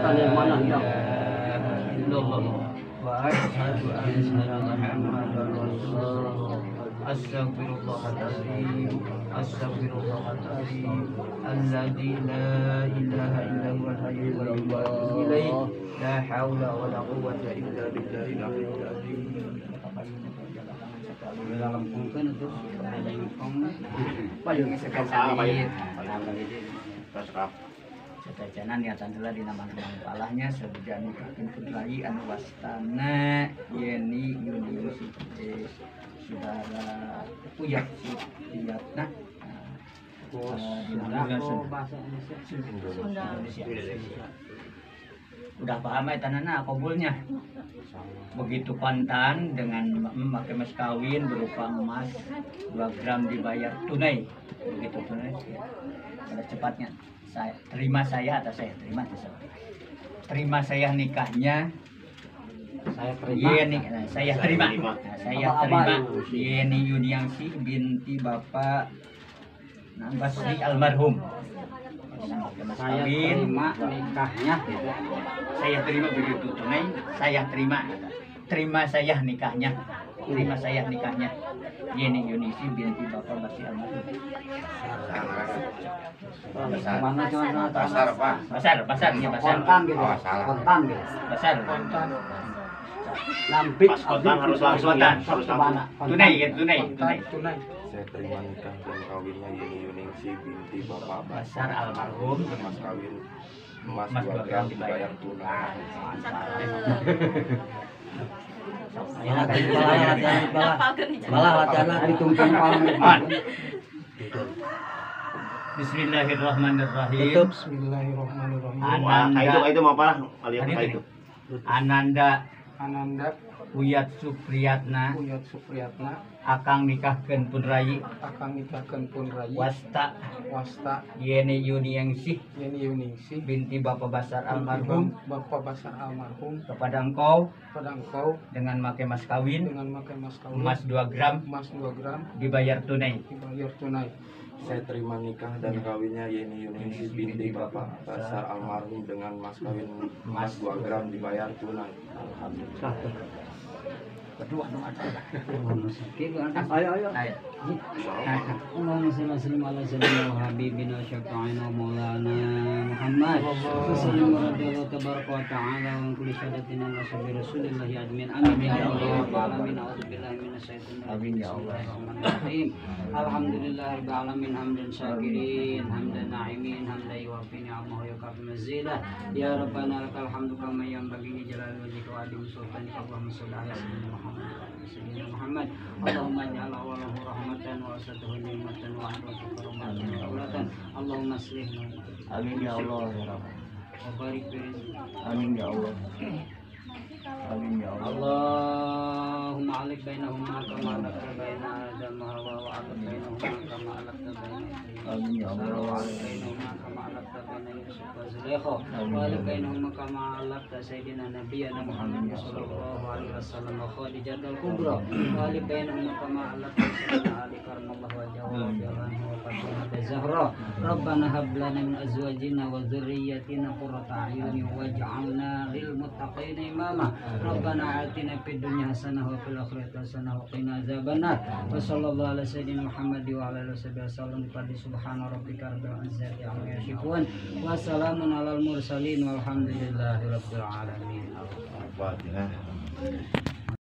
setan yang mana ya? Wa asyhadu anna Muhammadar Rasulullah. Astaghfirullahaladzim, astaghfirullahaladzim, alladzi la ilaha illa huwal hayyul qayyum wa atubu ilaih, la haula wa la quwwata illa billahil aliyyil azim. Dalam mungkin itu ada yang payung sekali setajanan niatan telah dinamakan palahnya sebujan nikahkeun putrai anu wastana Yeni Universitas saudara Uyat Suyatna udah paham ya tanana kabulnya begitu pantan dengan memakai mas kawin berupa emas 2 gram dibayar tunai begitu tunai pada cepatnya saya terima saya atau saya terima saya nikahnya Saya terima. Saya terima Yeni Yuniangsi binti Bapak Basri almarhum. Saya terima nikahnya. Saya terima begitu tunai. Saya terima saya nikahnya. Terima saya nikahnya. Yeni Yuniangsi binti Bapak Basri almarhum. Mana jualan Pasar Pak. Pasar ya pasar. Kontan gitu. Kontan gitu. Pasar. Lampik kontan harus langsung ya. Harus langsung. Tunai. Saya terima nikah dan kawinnya Yeni Yuningsi binti Bapak Basar almarhum. Mas kawin emas 2 gram dibayar tunai. Latihan ditungkin paling. Bismillahirrahmanirrahim. Bismillahirrahmanirrahim. Wah, itu mau parah. Alias itu. Ananda Uyat Supriyatna akang nikahkeun pun rayi wasta Yeni Yuniangsi binti Bapak Basar almarhum kepada engkau dengan make mas kawin emas 2 gram dibayar tunai. Saya terima nikah dan kawinnya Yeni Yuningsi binti Bapak Basar almarhum dengan mas kawin emas 2 gram dibayar tunai. Alhamdulillah. Kedua Ayo. Allahumma shalli wa sallim ala sayyidina wa habibina syafi'ina maulana Muhammad. Sallallahu alaihi tabaraka wa ta'ala wa kulli syahadatina wa sabbi rasulillah admin amin ya Allah alamin a'udzubillahi minasyaitonir rajim. Ya Allah. Alhamdulillahirabbil alamin hamdan syakirin hamdan na'imin hamdan yuwaffi ni'amahu wa yukafi mazidah. Ya rabbana lakal hamdu kama yanbaghi li jalali wajhika wa azimi sultanika. Allahumma shalli ala sayyidina Muhammad. Allahumma ja'al awwalahu rahmatan wa wasatuhu ni'matan wa akhirahu karamatan wa aulatan. Allahumma aslih amin ya Allah ya Rabb. wa barik fi rizqi. Amin ya Allah. Amin ya Allah. Allahumma alik bainahuma kama alaqta baina Adam wa Hawa wa alik bainahuma kama alaqta baina Amin ya Allah. wa alik bainahuma kama alaqta baina Yusuf wa Zulaikha wa alik bainahuma kama alaqta sayyidina nabiyyina Muhammad sallallahu alaihi wasallam wa Khadijah al-Kubra wa alik bainahuma kama alaqta sayyidina Ali karramallahu wajhahu wa bi'anhu wa Fatimah Zahra. Rabbana hab lana min azwajina wa dhurriyyatina qurrata a'yunin waj'alna lil muttaqina imama. Rabbana atina fid dunya hasanah wa fil akhirati hasanah wa qina adzabannar. Wa sallallahu ala sayyidina Muhammad wa ala alihi wasallam. Subhana rabbika rabbil izzati amma yasifun wa salamun alal mursalin walhamdulillahi rabbil alamin. Al-Fatihah.